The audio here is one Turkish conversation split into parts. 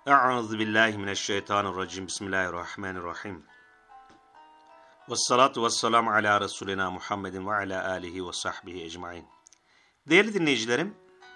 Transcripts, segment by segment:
Euzu billahi mineşşeytanirracim. Bismillahirrahmanirrahim. Vessalatu vesselamu ala Resulina Muhammedin ve ala alihi ve sahbihi ecmaîn. Değerli dinleyicilerim,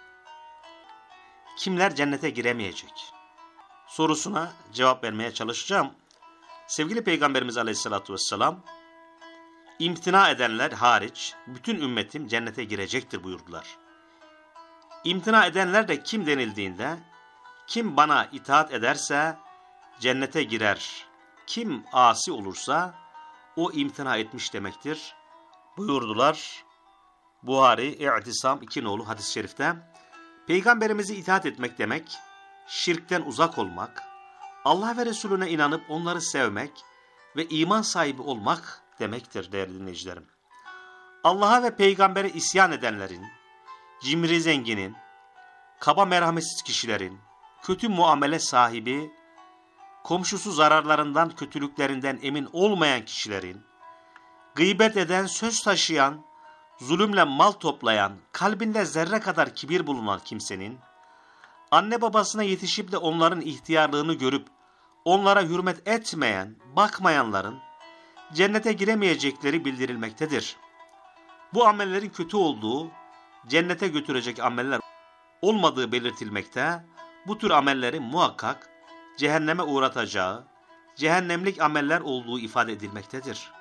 kimler cennete giremeyecek sorusuna cevap vermeye çalışacağım. Sevgili Peygamberimiz Aleyhisselatü Vesselam, imtina edenler hariç bütün ümmetim cennete girecektir buyurdular. İmtina edenler de kim denildiğinde, kim bana itaat ederse cennete girer, kim asi olursa o imtina etmiş demektir buyurdular. Buhari, İ'tisam 2 nolu hadis-i şerifte. Peygamberimize itaat etmek demek, şirkten uzak olmak, Allah ve Resulüne inanıp onları sevmek ve iman sahibi olmak demektir değerli dinleyicilerim. Allah'a ve peygambere isyan edenlerin, cimri zenginin, kaba merhametsiz kişilerin, kötü muamele sahibi, komşusu zararlarından, kötülüklerinden emin olmayan kişilerin, gıybet eden, söz taşıyan, zulümle mal toplayan, kalbinde zerre kadar kibir bulunan kimsenin, anne babasına yetişip de onların ihtiyarlığını görüp onlara hürmet etmeyen, bakmayanların cennete giremeyecekleri bildirilmektedir. Bu amellerin kötü olduğu, cennete götürecek ameller olmadığı belirtilmekte, bu tür amellerin muhakkak cehenneme uğratacağı, cehennemlik ameller olduğu ifade edilmektedir.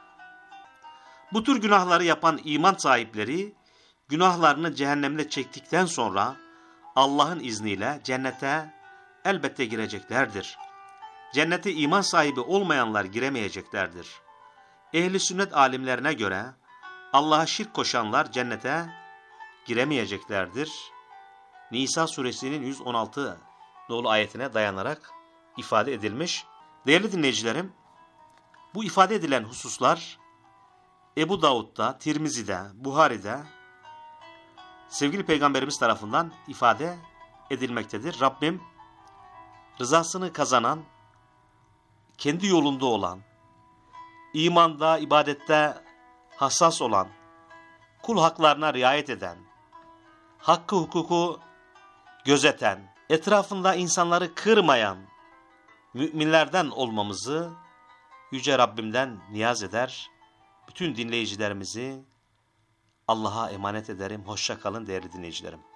Bu tür günahları yapan iman sahipleri, günahlarını cehennemde çektikten sonra Allah'ın izniyle cennete elbette gireceklerdir. Cennete iman sahibi olmayanlar giremeyeceklerdir. Ehli sünnet alimlerine göre Allah'a şirk koşanlar cennete giremeyeceklerdir. Nisa suresinin 116 nolu ayetine dayanarak ifade edilmiş. Değerli dinleyicilerim, bu ifade edilen hususlar Ebu Davud'da, Tirmizi'de, Buhari'de sevgili Peygamberimiz tarafından ifade edilmektedir. Rabbim rızasını kazanan, kendi yolunda olan, imanda, ibadette hassas olan, kul haklarına riayet eden, hakkı hukuku gözeten, etrafında insanları kırmayan müminlerden olmamızı Yüce Rabbimden niyaz eder. Bütün dinleyicilerimizi Allah'a emanet ederim. Hoşça kalın değerli dinleyicilerim.